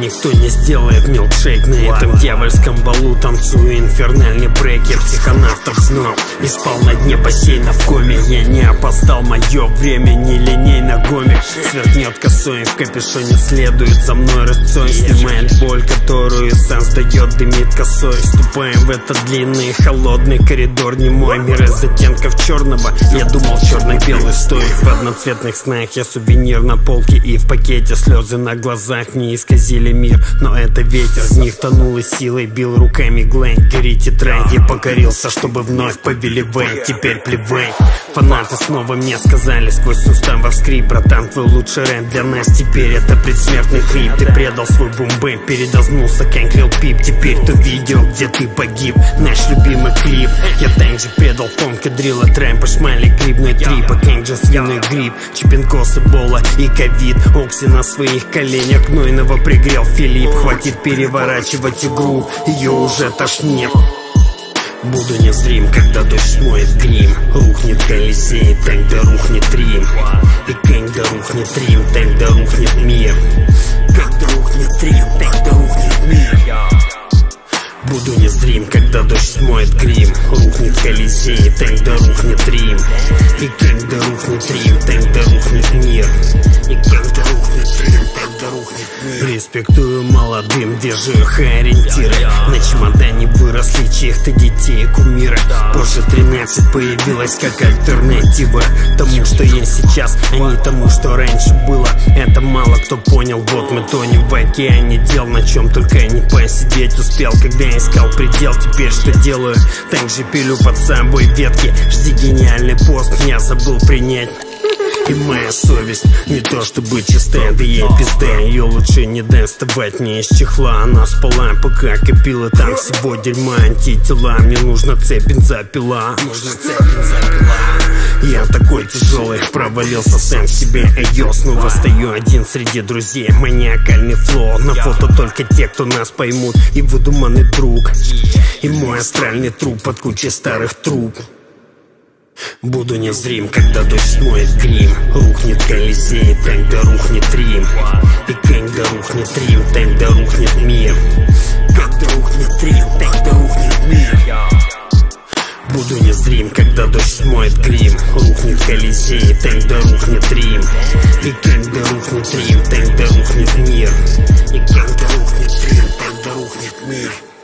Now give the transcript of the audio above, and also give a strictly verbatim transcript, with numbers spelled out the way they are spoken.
никто не сделает милкшейк. На этом дьявольском балу танцую инфернальный брейкер. Психонавтов знал и спал на дне бассейна в коме. Я не опоздал, мое время нелинейно гомик. Сверкнет косой, в капюшоне следует за мной рысцой. Снимает боль, которую эссенс дает, дымит косой. Вступаем в этот длинный холодный коридор. Не мой мир из оттенков черного. Я думал, черно-белый стоит в одноцветных снах. Я сувенир на полке и в пакете. Слезы на глазах не исказили мир, но это ветер. В них тонул и силой бил руками Глэйн. Гори тетради, покорился, чтобы вновь повелевай. Теперь плевай. Фанаты снова мне сказали сквозь суставов скрип: братан, твой лучший рэп для нас теперь это предсмертный крип. Ты предал свой бум-бэм, передознулся как Лил Пип. Теперь то видео, где ты погиб, наш любимый клип. Я также предал фонка, дрилла, трэмпа, шмали, грибной трип. А кэнджа, свиной гриб, чипинкос, эбола и ковид. Окси на своих коленях гнойного пригрел Филипп. Хватит переворачивать игру, ее уже тошнит. Буду незрим, когда дождь смоет грим. Рухнет Колизей, тогда рухнет Рим. И когда рухнет Рим, тогда рухнет мир. Когда рухнет Рим, тогда рухнет мир. Буду незрим, когда дождь смоет грим. Рухнет Колизей, тогда рухнет Рим. И когда рухнет Рим, тогда рухнет мир. И когда рухнет Рим, тогда рухнет мир. Респектую молодым, держу их ориентиры. На чемодане выросли чьих-то детей и кумира. Позже тринадцать появилась как альтернатива тому, что есть сейчас, а не тому, что раньше было. Это мало кто понял, вот мы тонем в океане дел. На чем только не посидеть успел, когда я искал предел. Теперь что делаю? Так же пилю под собой ветки. Жди гениальный пост, я забыл принять. И моя совесть не то чтобы чистая, да ей пизда. Ее лучше не доставать мне из чехла. Она спала, пока копила там всего дерьма. Антитела, мне нужна цепь бензопила. Нужна цепь бензопила. Я такой тяжелый, провалился сам в себе. Эйо, снова стою один среди друзей. Маниакальный флоу, на фото только те, кто нас поймут. И выдуманный друг, и мой астральный труп под кучей старых труб. Буду незрим, когда дождь смоет грим. Рухнет Колизей, тогда рухнет Рим. И когда рухнет Рим, тогда рухнет мир. Когда рухнет Рим, тогда рухнет мир. Буду незрим, когда дождь смоет грим. Рухнет Колизей, тогда рухнет Рим. И когда рухнет Рим, тогда рухнет мир. И когда рухнет Рим, тогда рухнет мир.